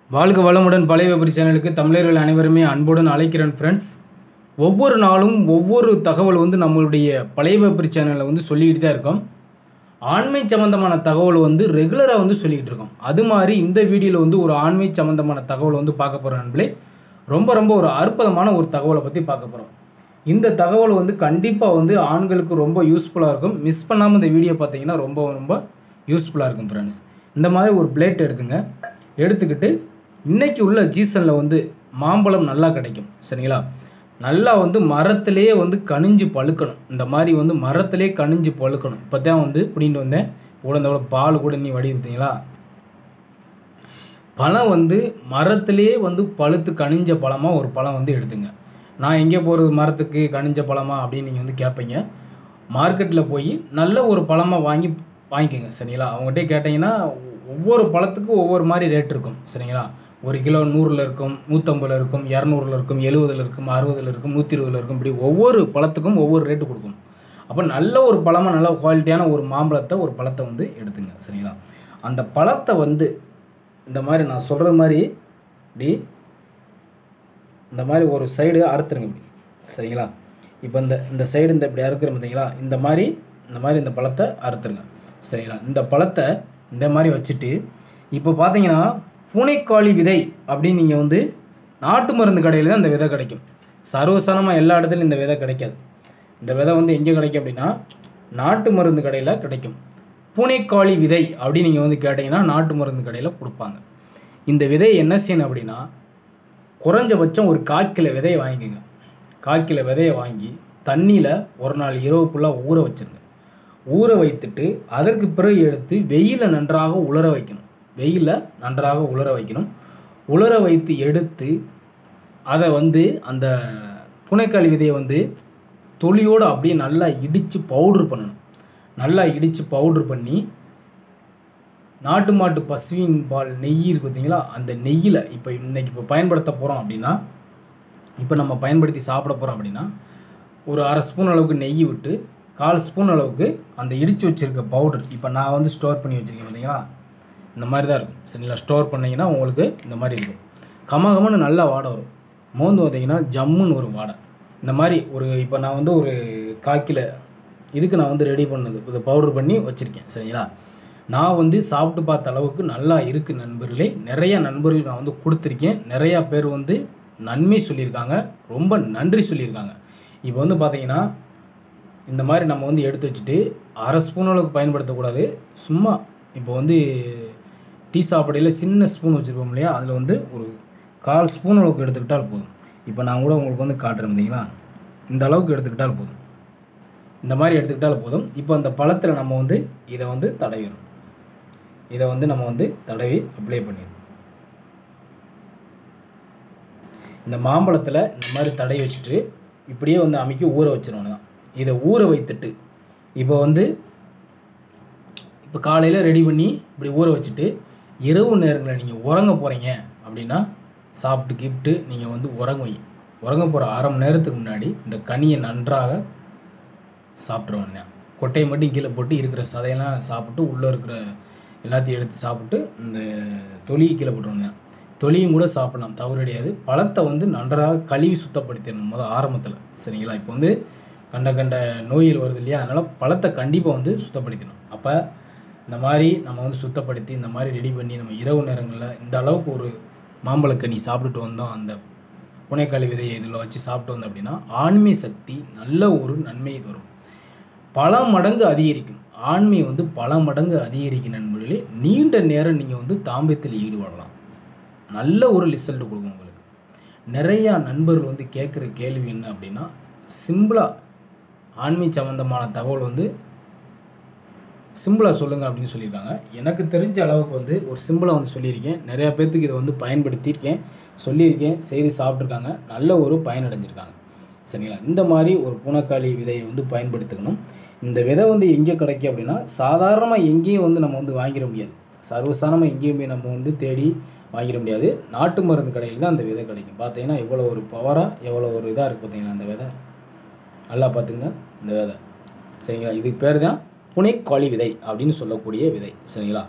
வாழ்க வளமுடன் பழைய வெபரி சேனலுக்கு தமிழர்கள் அனைவருமே அன்புடன் அழைக்கிறேன் ஃப்ரெண்ட்ஸ். ஒவ்வொரு நாளும் ஒவ்வொரு தகவல் நம்மளுடைய பழைய வெபரி சேனலில் சொல்லிக்கிட்டு தான் இருக்கோம். ஆண்மை சம்மந்தமான தகவல் ரெகுலராக சொல்லிக்கிட்டு இருக்கோம். அது மாதிரி இந்த வீடியோவில் ஒரு ஆண்மை சம்மந்தமான தகவல் பார்க்க போகிற நண்பர்களே, ரொம்ப ஒரு அற்புதமான ஒரு தகவலை பற்றி பார்க்க போகிறோம். இந்த தகவல் கண்டிப்பாக ஆண்களுக்கு ரொம்ப யூஸ்ஃபுல்லாக இருக்கும். மிஸ் பண்ணாமல் இந்த வீடியோ பார்த்தீங்கன்னா ரொம்ப யூஸ்ஃபுல்லாக இருக்கும் ஃப்ரெண்ட்ஸ். இந்த மாதிரி ஒரு பிளேட் எடுத்துக்கிட்டு இன்றைக்கி உள்ள சீசனில் மாம்பழம் நல்லா கிடைக்கும் சரிங்களா. நல்லா மரத்திலே கனிஞ்சு பழுக்கணும். இந்த மாதிரி மரத்திலே கனிஞ்சு பழுக்கணும். இப்போ தான் பிடிங்கிட்டு வந்தேன். கூட பால் கூட நீ வடி பார்த்தீங்களா. பழம் மரத்திலே பழுத்து கனிஞ்ச பழமாக ஒரு பழம் எடுத்துங்க. நான் எங்கே போகிறது மரத்துக்கு கனிஞ்ச பழமா அப்படின்னு நீங்கள் கேட்பீங்க. மார்க்கெட்டில் போய் நல்ல ஒரு பழமாக வாங்கிக்கோங்க சரிங்களா. அவங்ககிட்ட கேட்டிங்கன்னா ஒவ்வொரு பழத்துக்கும் ஒவ்வொரு மாதிரி ரேட் இருக்கும் சரிங்களா. ஒரு கிலோ 100ல் இருக்கும், 150ல் இருக்கும், 200ல் இருக்கும், 70ல் இருக்கும், 60ல் இருக்கும், 120ல் இருக்கும். இப்படி ஒவ்வொரு பழத்துக்கும் ஒவ்வொரு ரேட்டு கொடுக்கும். அப்போ நல்ல ஒரு பழமாக நல்ல குவாலிட்டியான ஒரு மாம்பழத்தை ஒரு பழத்தை எடுத்துங்க சரிங்களா. அந்த பழத்தை இந்த மாதிரி நான் சொல்கிற மாதிரி இப்படி இந்த மாதிரி ஒரு சைடு அறுத்துருங்க இப்படி சரிங்களா. இப்போ இந்த சைடு இப்படி அறுக்கிற பார்த்தீங்களா. இந்த மாதிரி இந்த பழத்தை அறுத்துருங்க சரிங்களா. இந்த பழத்தை இந்த மாதிரி வச்சுட்டு இப்போ பார்த்தீங்கன்னா பூனைக்காளி விதை அப்படின்னு நீங்கள் நாட்டு மருந்து கடையில் தான் இந்த விதை கிடைக்கும். சர்வசாதாரணமாக எல்லா இடத்துலையும் இந்த விதை கிடைக்காது. இந்த விதை எங்கே கிடைக்கும் அப்படின்னா நாட்டு மருந்து கடையில் கிடைக்கும். பூனைக்காளி விதை அப்படின்னு நீங்கள் கேட்டிங்கன்னா நாட்டு மருந்து கடையில் கொடுப்பாங்க. இந்த விதையை என்ன செய்யணும் அப்படின்னா குறைஞ்சபட்சம் ஒரு 1/4 கிலோ விதையை வாங்கிக்கோங்க. 1/4 கிலோ விதையை வாங்கி தண்ணியில் ஒரு நாள் இரவு ஃபுல்லாக ஊற வச்சுருங்க. ஊற வைத்துட்டு அதற்கு பிறகு எடுத்து வெயிலில் நன்றாக உலர வைக்கணும். உலர வைத்து எடுத்து அதை அந்த பூனைக்காளி விதையை தொலியோடு அப்படியே நல்லா இடித்து பவுட்ரு பண்ணணும். நல்லா இடித்து பவுட்ரு பண்ணி நாட்டு மாட்டு பசுவின் பால் நெய் இருக்குது பார்த்தீங்களா. அந்த நெய்யில் இப்போ பயன்படுத்த போகிறோம் அப்படின்னா இப்போ நம்ம பயன்படுத்தி சாப்பிட போகிறோம் அப்படின்னா ஒரு 1/2 ஸ்பூன் அளவுக்கு நெய் விட்டு 1/4 ஸ்பூன் அளவுக்கு அந்த இடித்து வச்சுருக்க பவுடர் இப்போ நான் ஸ்டோர் பண்ணி வச்சுருக்கேன் பார்த்தீங்களா. இந்த மாதிரி தான் இருக்கும் சரிங்களா. ஸ்டோர் பண்ணிங்கன்னா உங்களுக்கு இந்த மாதிரி இருக்கும். கமகமன்னு நல்லா வாடை வரும். மோந்து பார்த்தீங்கன்னா ஜம்முன்னு ஒரு வாடை. இந்த மாதிரி இப்போ நான் ஒரு 1/4 கிலோ இதுக்கு நான் ரெடி பண்ணது இது பவுடர் பண்ணி வச்சுருக்கேன் சரிங்களா. நான் சாப்பிட்டு பார்த்த அளவுக்கு நல்லா இருக்குது நண்பர்களே. நிறையா நண்பர்கள் நான் கொடுத்துருக்கேன். நிறையா பேர் நன்மை சொல்லியிருக்காங்க, ரொம்ப நன்றி சொல்லியிருக்காங்க. இப்போ பார்த்தீங்கன்னா இந்த மாதிரி நம்ம எடுத்து வச்சுட்டு 1/2 ஸ்பூன் அளவுக்கு பயன்படுத்தக்கூடாது. சும்மா இப்போ டீ சாப்பிடையில் சின்ன ஸ்பூன் வச்சுருப்போம் இல்லையா, அதில் ஒரு 1/4 ஸ்பூன் அளவுக்கு எடுத்துக்கிட்டால் போதும். இப்போ நான் கூட உங்களுக்கு காட்டுறேன் பார்த்தீங்களா. இந்த அளவுக்கு எடுத்துக்கிட்டால் போதும். இந்த மாதிரி எடுத்துக்கிட்டால் போதும். இப்போ அந்த பழத்தில் நம்ம இதை தடவிடும். இதை நம்ம தடவி அப்ளை பண்ணிடும். இந்த மாம்பழத்தில் இந்த மாதிரி தடவி வச்சுட்டு இப்படியே அமைக்கி ஊற வச்சிருவாங்க தான். இதை ஊற வைத்துட்டு இப்போ காலையில் ரெடி பண்ணி இப்படி ஊற வச்சுட்டு இரவு நேரங்களில் நீங்கள் உறங்க போகிறீங்க அப்படின்னா சாப்பிட்டு கிப்ட்டு நீங்கள் உறங்க போகிற 1/2 மணி நேரத்துக்கு முன்னாடி இந்த கனியை நன்றாக சாப்பிட்ருவாங்க. கொட்டையை மட்டும் கீழே போட்டு இருக்கிற சதையெல்லாம் சாப்பிட்டு உள்ளே இருக்கிற எல்லாத்தையும் எடுத்து சாப்பிட்டு இந்த தொலியை கீழே போட்டுருவாங்க. தொலியும் கூட சாப்பிடலாம், தவறு கிடையாது. பழத்தை நன்றாக கழுவி சுத்தப்படுத்திடணும் ஆரம்பத்தில் சரிங்களா. இப்போ கண்ட நோய்கள் வருது இல்லையா, அதனால் பழத்தை கண்டிப்பாக சுத்தப்படுத்திடணும். அப்போ இந்த மாதிரி நம்ம சுத்தப்படுத்தி இந்த மாதிரி ரெடி பண்ணி நம்ம இரவு நேரங்களில் இந்த அளவுக்கு ஒரு மாம்பழக்கனி சாப்பிட்டுட்டு வந்தோம், அந்த பூனைக்காளி விதையை இதில் வச்சு சாப்பிட்டு வந்தோம் அப்படின்னா ஆண்மை சக்தி நல்ல ஒரு நன்மை வரும். பல மடங்கு அதிகரிக்கும். ஆண்மை பல மடங்கு அதிகரிக்கும் நண்பர்களே. நீண்ட நேரம் நீங்கள் தாம்பத்தியத்தில் ஈடுபடலாம். நல்ல ஒரு ரிசல்ட் கொடுக்கும் உங்களுக்கு. நிறையா நண்பர்கள் கேட்குற கேள்வி என்ன அப்படின்னா சிம்பிளாக ஆண்மை சம்மந்தமான தகவல் சிம்பிளாக சொல்லுங்கள் அப்படின்னு சொல்லியிருக்காங்க. எனக்கு தெரிஞ்ச அளவுக்கு ஒரு சிம்பிளாக சொல்லியிருக்கேன். நிறையா பேர்த்துக்கு இதை பயன்படுத்தியிருக்கேன், சொல்லியிருக்கேன், செய்து சாப்பிட்ருக்காங்க, நல்ல ஒரு பயனடைஞ்சிருக்காங்க சரிங்களா. இந்த மாதிரி ஒரு பூனைக்காளி விதையை பயன்படுத்திக்கணும். இந்த விதை எங்கே கிடைக்கும் அப்படின்னா சாதாரணமாக எங்கேயும் நம்ம வாங்கிட முடியாது. சர்வசாதாரணமாக எங்கேயும் போய் நம்ம தேடி வாங்கிட முடியாது. நாட்டு மருந்து கடையில் தான் அந்த விதை கிடைக்கும். பார்த்தீங்கன்னா எவ்வளோ ஒரு பவராக எவ்வளோ ஒரு இதாக இருக்குது பார்த்தீங்களா. அந்த விதை நல்லா பார்த்துங்க. இந்த விதை சரிங்களா. இதுக்கு பேர் தான் பூனைக்காளி விதை அப்படின்னு சொல்லக்கூடிய விதை சரிங்களா.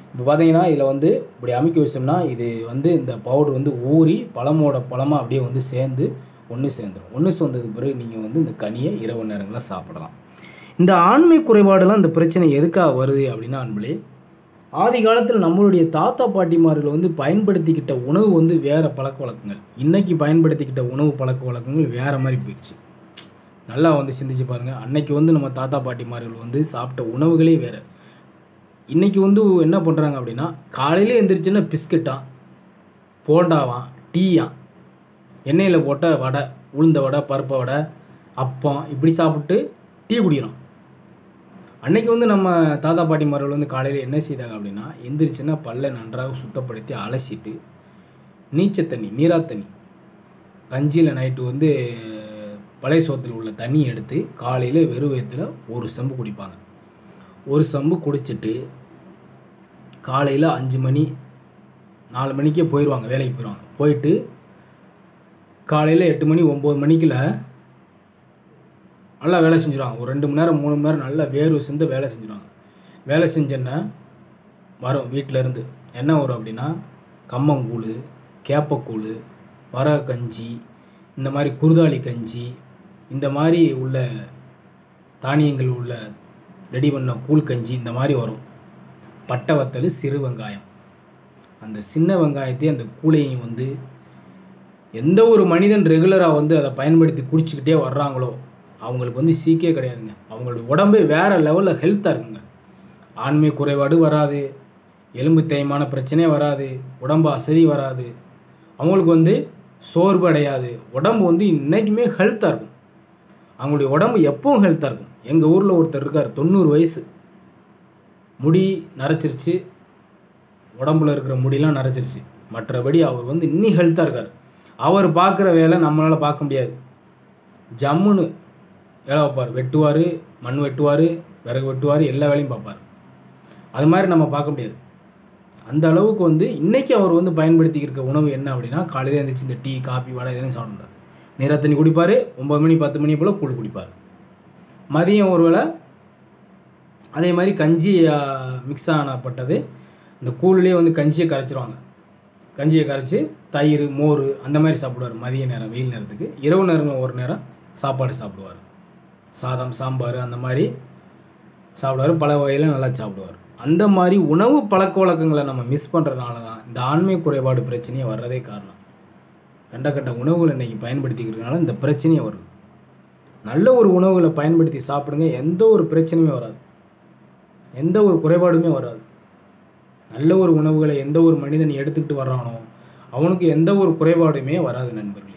இப்போ பார்த்தீங்கன்னா இதில் வந்து இப்படி அமைக்க வச்சோம்னா இது வந்து இந்த பவுடர் வந்து ஊறி பழமோட பழமாக அப்படியே வந்து சேர்ந்து ஒன்று சேர்ந்துடும். ஒன்று சேர்ந்ததுக்கு பிறகு நீங்கள் வந்து இந்த கனியை இரவு நேரங்களில் சாப்பிடலாம். இந்த ஆண்மை குறைபாடெல்லாம் இந்த பிரச்சனை எதுக்காக வருது அப்படின்னா அன்பளே, ஆதி காலத்தில் நம்மளுடைய தாத்தா பாட்டிமார்கள் வந்து பயன்படுத்திக்கிட்ட உணவு வந்து வேறு பழக்க வழக்கங்கள், இன்றைக்கி பயன்படுத்திக்கிட்ட உணவு பழக்க வழக்கங்கள் வேறு மாதிரி போயிடுச்சு. நல்லா வந்து சிந்திச்சு பாருங்கள். அன்னைக்கு வந்து நம்ம தாத்தா பாட்டிமார்கள் வந்து சாப்பிட்ட உணவுகளே வேறு. இன்றைக்கி வந்து என்ன பண்ணுறாங்க அப்படின்னா, காலையில் எழுந்திரிச்சுன்னா பிஸ்கட்டான், போண்டாவான், டீயான், எண்ணெயில் போட்ட வடை, உளுந்த வடை, பருப்பு வடை, அப்பம் இப்படி சாப்பிட்டு டீ குடிக்கிறோம். அன்றைக்கி வந்து நம்ம தாத்தா பாட்டிமார்கள் வந்து காலையில் என்ன செய்தாங்க அப்படின்னா, எந்திரிச்சுன்னா பல்லை நன்றாக சுத்தப்படுத்தி அலசிட்டு நீச்சல் தண்ணி, நீரா தண்ணி, கஞ்சியில் நைட்டு வந்து பழைய சோத்தில் உள்ள தண்ணி எடுத்து காலையில் வெறும் வயிற்றில் ஒரு செம்பு குடிப்பாங்க. ஒரு செம்பு குடிச்சிட்டு காலையில் 5 மணி 4 மணிக்கே போயிடுவாங்க, வேலைக்கு போயிடுவாங்க. போயிட்டு காலையில் 8 மணி 9 மணிக்குள்ள நல்லா வேலை செஞ்சுருவாங்க. ஒரு 2 மணி நேரம் 3 மணி நேரம் நல்லா வேர்வை சிந்து வேலை செஞ்சுருவாங்க. வேலை செஞ்சேன்னா வரும் வீட்டிலேருந்து என்ன வரும் அப்படின்னா, கம்மங்கூழ், கேப்பக்கூழ், வரகு கஞ்சி, இந்த மாதிரி குருதாளி கஞ்சி, இந்த மாதிரி உள்ள தானியங்கள் உள்ள ரெடி பண்ண கூழ் கஞ்சி இந்த மாதிரி வரும். பட்டை வத்தல், சிறு வெங்காயம், அந்த சின்ன வெங்காயத்தையும் அந்த கூழையும் வந்து எந்த ஒரு மனிதன் ரெகுலராக வந்து அதை பயன்படுத்தி குடிச்சிக்கிட்டே வர்றாங்களோ அவங்களுக்கு வந்து சீக்கே கிடையாதுங்க. அவங்களோட உடம்பே வேறு லெவலில் ஹெல்த்தாக இருக்குங்க. ஆண்மை குறைபாடு வராது, எலும்பு தேய்மான பிரச்சனையே வராது, உடம்பு அசதி வராது, அவங்களுக்கு வந்து சோர்வு அடையாது, உடம்பு வந்து இன்றைக்குமே ஹெல்த்தாக இருக்கும். அவங்களுடைய உடம்பு எப்பவும் ஹெல்த்தாக இருக்கும். எங்கள் ஊரில் ஒருத்தர் இருக்கார், 90 வயசு, முடி நரைச்சிருச்சு, உடம்புல இருக்கிற முடியெலாம் நரைச்சிருச்சு, மற்றபடி அவர் வந்து இன்னும் ஹெல்த்தாக இருக்கார். அவர் பார்க்குற வேலை நம்மளால் பார்க்க முடியாது. ஜம்முன்னு வேலை வைப்பார், வெட்டுவார், மண் வெட்டுவார், விறகு வெட்டுவார், எல்லா வேலையும் பார்ப்பார். அது மாதிரி நம்ம பார்க்க முடியாது. அந்த அளவுக்கு வந்து இன்றைக்கி அவர் வந்து பயன்படுத்தி இருக்க உணவு என்ன அப்படின்னா, காலையில் எழுந்திரிச்சு இந்த டீ, காப்பி, வடை இதெல்லாம் சாப்பிட்றாரு. நீரா தண்ணி குடிப்பார், 9 மணி 10 மணி போல் கூழ் குடிப்பார். மதியம் ஒரு வேளை அதே மாதிரி கஞ்சி மிக்ஸ் ஆனப்பட்டது, இந்த கூழ்லேயே வந்து கஞ்சியை கரைச்சிருவாங்க. கஞ்சியை கரைச்சி தயிர், மோர் அந்த மாதிரி சாப்பிடுவார் மதிய நேரம், வெயில் நேரத்துக்கு. இரவு நேரம் ஒரு நேரம் சாப்பாடு சாப்பிடுவார், சாதம், சாம்பார் அந்த மாதிரி சாப்பிடுவார். பல வகையில் நல்லா சாப்பிடுவார். அந்த மாதிரி உணவு பழக்க வழக்கங்களை நம்ம மிஸ் பண்ணுறதுனால தான் இந்த ஆண்மை குறைபாடு பிரச்சனையே வர்றதே காரணம். கண்ட உணவுகளை இன்றைக்கி பயன்படுத்திக்கிறதுனால இந்த பிரச்சனையே வருது. நல்ல ஒரு உணவுகளை பயன்படுத்தி சாப்பிடுங்க, எந்த ஒரு பிரச்சனையுமே வராது, எந்த ஒரு குறைபாடுமே வராது. நல்ல ஒரு உணவுகளை எந்த ஒரு மனிதன் எடுத்துக்கிட்டு வர்றானோ அவனுக்கு எந்த ஒரு குறைபாடுமே வராது நண்பர்களே.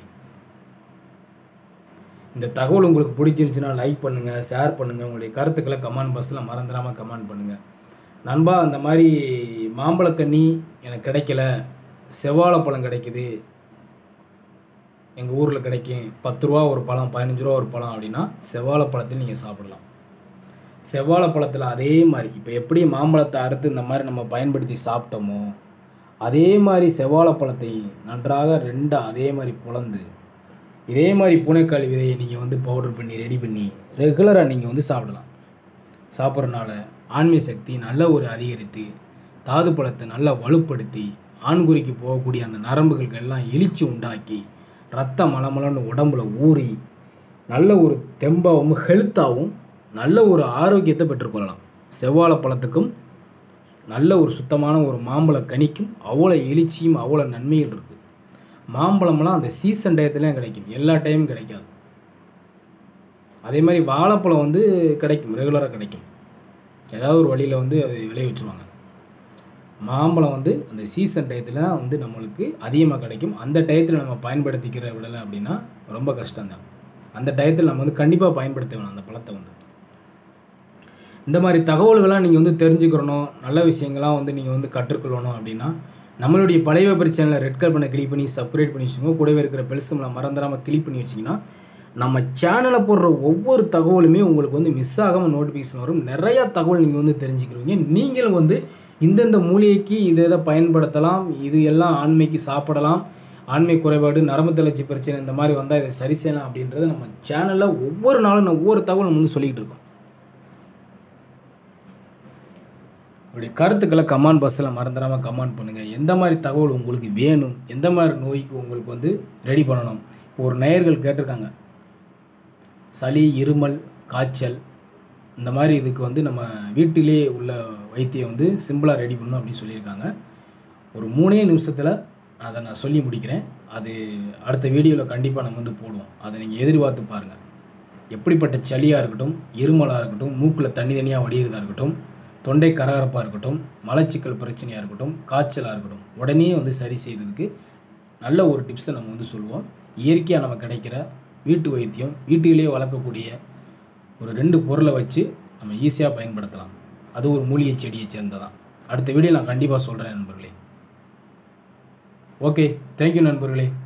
இந்த தகவல் உங்களுக்கு பிடிச்சிருந்துச்சுன்னா லைக் பண்ணுங்கள், ஷேர் பண்ணுங்கள், உங்களுடைய கருத்துக்களை கமெண்ட் பாக்ஸில் மறந்துடாமல் கமெண்ட் பண்ணுங்கள். நண்பா, அந்த மாதிரி மாம்பழக்கண்ணி எனக்கு கிடைக்கல, செவ்வாழைப்பழம் கிடைக்குது, எங்கள் ஊரில் கிடைக்கும், 10 ரூபா ஒரு பழம், 15 ரூபா ஒரு பழம் அப்படின்னா செவ்வாழைப்பழத்தில் நீங்கள் சாப்பிடலாம். செவ்வாழைப்பழத்தில் அதே மாதிரி இப்போ எப்படி மாம்பழத்தை அறுத்து இந்த மாதிரி நம்ம பயன்படுத்தி சாப்பிட்டோமோ அதே மாதிரி செவ்வாழைப்பழத்தை நன்றாக 2 அதே மாதிரி பொளந்து இதே மாதிரி பூனைக்காளி விதையை நீங்கள் வந்து பவுடர் பண்ணி ரெடி பண்ணி ரெகுலராக நீங்கள் வந்து சாப்பிடலாம். சாப்பிட்றதுனால ஆண்மை சக்தி நல்ல ஒரு அதிகரித்து, தாது பழத்தை நல்லா வலுப்படுத்தி, ஆண்குறிக்கு போகக்கூடிய அந்த நரம்புகளுக்கு எல்லாம் எழுச்சி உண்டாக்கி, ரத்தம் மலமலன்னு உடம்புல ஊறி நல்ல ஒரு தெம்பாகவும் ஹெல்த்தாகவும் நல்ல ஒரு ஆரோக்கியத்தை பெற்றுக்கொள்ளலாம். செவ்வாழைப்பழத்துக்கும் நல்ல ஒரு சுத்தமான ஒரு மாம்பழ கனிக்கும் அவ்வளோ எழுச்சியும் அவ்வளோ நன்மைகள் இருக்குது. மாம்பழம்லாம் அந்த சீசன் டயத்துலேயும் கிடைக்கும், எல்லா டைமும் கிடைக்காது. அதே மாதிரி வாழைப்பழம் வந்து கிடைக்கும், ரெகுலராக கிடைக்கும், ஏதாவது ஒரு வழியில் வந்து அது விளைய வச்சுருவாங்க. மாம்பழம் வந்து அந்த சீசன் டயத்தில் வந்து நம்மளுக்கு அதிகமாக கிடைக்கும். அந்த டயத்தில் நம்ம பயன்படுத்திக்கிற விடலை அப்படின்னா ரொம்ப கஷ்டம்தான். அந்த டயத்தில் நம்ம வந்து கண்டிப்பாக பயன்படுத்த வேணும் அந்த பழத்தை வந்து. இந்த மாதிரி தகவல்கள்லாம் நீங்கள் வந்து தெரிஞ்சுக்கிறணும், நல்ல விஷயங்கள்லாம் வந்து நீங்கள் வந்து கற்றுக்கொள்ளணும் அப்படின்னா நம்மளுடைய பழைய பிரச்சனையில் ரெட் கலர் பண்ண கிளிக் பண்ணி சப்ஸ்கிரைப் பண்ணி வச்சுக்கோங்க. கூடவே இருக்கிற பெல்ஸுங்களை மறந்துடாமல் கிளிக் பண்ணி வச்சிங்கன்னா நம்ம சேனலில் போடுற ஒவ்வொரு தகவலுமே உங்களுக்கு வந்து மிஸ் ஆகாமல் நோட்டிஃபிகேஷன் வரும். நிறையா தகவல் நீங்கள் வந்து தெரிஞ்சுக்கிறீங்க. நீங்களும் வந்து இந்தந்த மூலிகைக்கு இதை பயன்படுத்தலாம், இது எல்லாம் ஆண்மைக்கு சாப்பிடலாம், ஆண்மை குறைபாடு, நரம்பு தளர்ச்சி பிரச்சனை இந்த மாதிரி வந்தால் இதை சரி செய்யலாம் அப்படின்றத நம்ம சேனலில் ஒவ்வொரு நாளும் ஒவ்வொரு தகவல் நம்ம வந்து சொல்லிக்கிட்டு இருக்கோம். உங்களுடைய கருத்துக்களை கமெண்ட் பாக்ஸில் மறந்துடாமல் கமெண்ட் பண்ணுங்கள். எந்த மாதிரி தகவல் உங்களுக்கு வேணும், எந்த மாதிரி நோய்க்கு உங்களுக்கு வந்து ரெடி பண்ணணும். இப்போ ஒரு நேயர்கள் கேட்டிருக்காங்க, சளி, இருமல், காய்ச்சல் இந்த மாதிரி இதுக்கு வந்து நம்ம வீட்டிலே உள்ள வைத்தியம் வந்து சிம்பிளாக ரெடி பண்ணணும் அப்படின்னு சொல்லியிருக்காங்க. ஒரு 3 நிமிஷத்தில் அதை நான் சொல்லி முடிக்கிறேன். அது அடுத்த வீடியோவில் கண்டிப்பாக நம்ம வந்து போடுவோம். அதை நீங்கள் எதிர்பார்த்து பாருங்கள். எப்படிப்பட்ட சளியாக இருக்கட்டும், இருமலாக இருக்கட்டும், மூக்கில் தண்ணி தனியாக வடிகிறதா இருக்கட்டும், தொண்டை கரகரப்பாக இருக்கட்டும், மலச்சிக்கல் பிரச்சனையாக இருக்கட்டும், காய்ச்சலாக இருக்கட்டும், உடனே வந்து சரி செய்கிறதுக்கு நல்ல ஒரு டிப்ஸை நம்ம வந்து சொல்லுவோம். இயற்கையாக நம்ம கிடைக்கிற வீட்டு வைத்தியம், வீட்டிலேயே வளர்க்கக்கூடிய ஒரு 2 பொருளை வச்சு நம்ம ஈஸியாக பயன்படுத்தலாம். அது ஒரு மூலிகை செடியை சேர்ந்ததான். அடுத்த வீடியோ நான் கண்டிப்பாக சொல்கிறேன் நண்பர்களே. ஓகே, தேங்க்யூ நண்பர்களே.